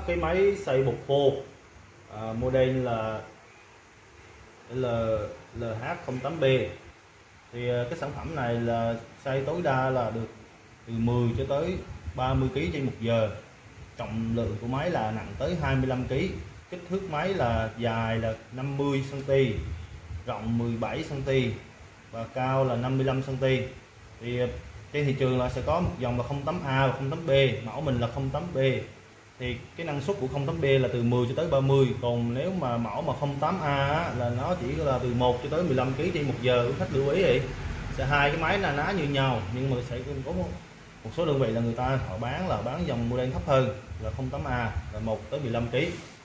cái máy xay bột khô model là LH08B. Thì cái sản phẩm này là xay tối đa là được từ 10 cho tới 30 kg trên 1 giờ. Trọng lượng của máy là nặng tới 25 kg. Kích thước máy là dài là 50 cm, rộng 17 cm và cao là 55 cm. Thì trên thị trường là sẽ có một dòng là 08A và 08B, mẫu mình là 08B. Thì cái năng suất của 08B là từ 10 cho tới 30, còn nếu mà mẫu mà 08A là nó chỉ là từ 1 cho tới 15 kg trên 1 giờ. Khách lưu ý thì sẽ hai cái máy là ná như nhau, nhưng mà sẽ có một số đơn vị là người ta họ bán dòng model thấp hơn là 08A là 1 tới 15 kg.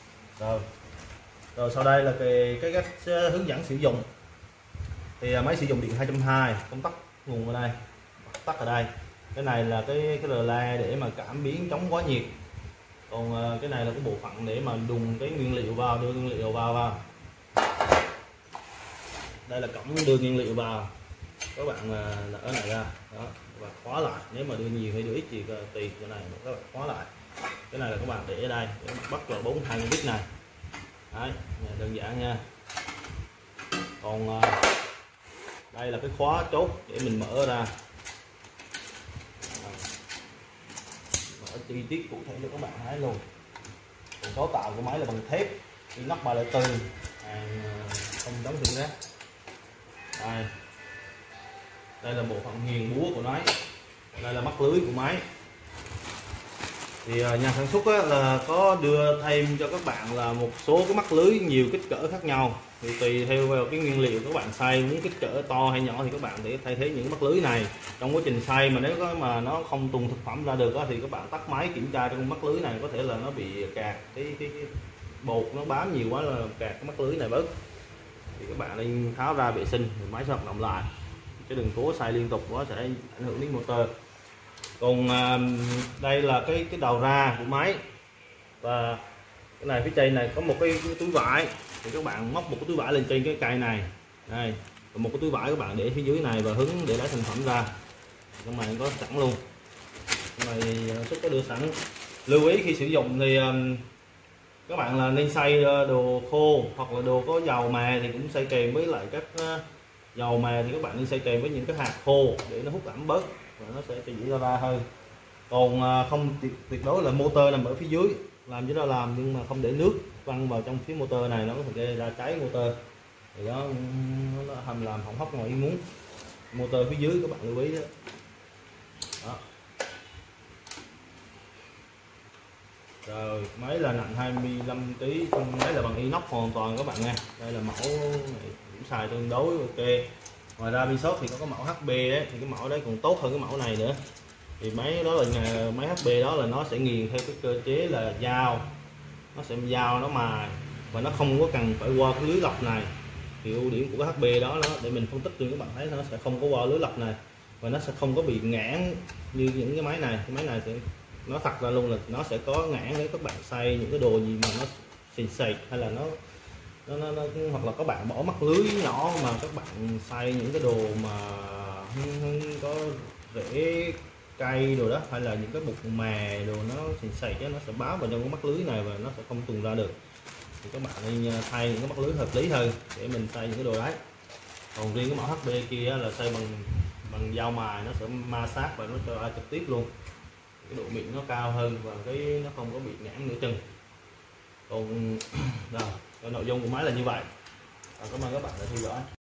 Rồi sau đây là cái cách hướng dẫn sử dụng. Thì máy sử dụng điện 220, công tắc nguồn ở đây, tắt ở đây. Cái này là cái relay để mà cảm biến chống quá nhiệt. Còn cái này là cái bộ phận để mà đùng cái nguyên liệu vào, đưa nguyên liệu vào. Đây là cổng đưa nguyên liệu vào, các bạn là ở này ra đó và khóa lại. Nếu mà đưa nhiều hay đưa ít thì tùy cái này, các bạn khóa lại. Cái này là các bạn để ở đây để bắt vào 4 thang vít này. Đấy, đơn giản nha. Còn đây là cái khóa chốt để mình mở ra, mở chi tiết cụ thể cho các bạn thấy luôn. Còn cấu tạo của máy là bằng thép, inox 304, không đóng thùng rác. Đây là bộ phận nghiền búa của máy, đây là mắt lưới của máy. Thì nhà sản xuất là có đưa thêm cho các bạn là một số cái mắt lưới nhiều kích cỡ khác nhau. Thì tùy theo vào cái nguyên liệu các bạn xay, muốn kích cỡ to hay nhỏ thì các bạn để thay thế những mắt lưới này. Trong quá trình xay mà nếu có mà nó không tuồn thực phẩm ra được thì các bạn tắt máy kiểm tra trong mắt lưới này, có thể là nó bị cạt cái bột nó bám nhiều quá là cạt cái mắt lưới này bớt. Thì các bạn nên tháo ra vệ sinh rồi máy sẽ hoạt động lại, chứ đừng cố xay liên tục quá sẽ ảnh hưởng đến motor. Còn đây là cái đầu ra của máy, và cái này phía trên này có một cái túi vải. Thì các bạn móc một cái túi vải lên trên cái cây này, đây, và một cái túi vải các bạn để phía dưới này và hứng để lấy thành phẩm ra. Trong này có sẵn luôn, trong này xuất có đưa sẵn. Lưu ý khi sử dụng thì các bạn là nên xay đồ khô hoặc là đồ có dầu mè thì cũng xay kèm với lại các dầu mè, thì các bạn nên xay kèm với những cái hạt khô để nó hút ẩm bớt và nó sẽ dễ ra hơn. Còn không tuyệt đối là motor nằm ở phía dưới, làm chứ đó làm, nhưng mà không để nước văng vào trong phía motor này, nó có thể gây ra cháy motor. Thì đó nó làm hỏng hóc ngoài ý muốn. Motor phía dưới các bạn lưu ý đó. Rồi máy là nặng 25 kg, máy là bằng inox hoàn toàn các bạn nha. Đây là mẫu này cũng xài tương đối ok. Ngoài ra bên shop thì có cái mẫu HB đấy, thì cái mẫu đấy còn tốt hơn cái mẫu này nữa. Thì máy đó là máy HB đó là nó sẽ nghiền theo cái cơ chế là dao, nó sẽ dao nó mài và nó không có cần phải qua cái lưới lọc này. Thì ưu điểm của cái HB đó để mình phân tích cho các bạn thấy, nó sẽ không có qua lưới lọc này và nó sẽ không có bị nghẽn như những cái máy này. Cái máy này sẽ nó thật ra luôn là nó sẽ có nghẽn nếu các bạn xay những cái đồ gì mà nó xìn xệch, hay là nó hoặc là các bạn bỏ mắt lưới nhỏ mà các bạn xay những cái đồ mà có rễ cây đồ đó, hay là những cái bột mè đồ nó xìn xệch nó sẽ bám vào trong cái mắt lưới này và nó sẽ không tuồn ra được. Thì các bạn nên thay những cái mắt lưới hợp lý hơn để mình xay những cái đồ đấy. Còn riêng cái mẫu HB kia là xay bằng dao mài, nó sẽ ma sát và nó cho ra trực tiếp luôn. Cái độ mịn nó cao hơn và cái nó không có bị nghẽn nửa chừng. Còn nội dung của máy là như vậy. Cảm ơn các bạn đã theo dõi.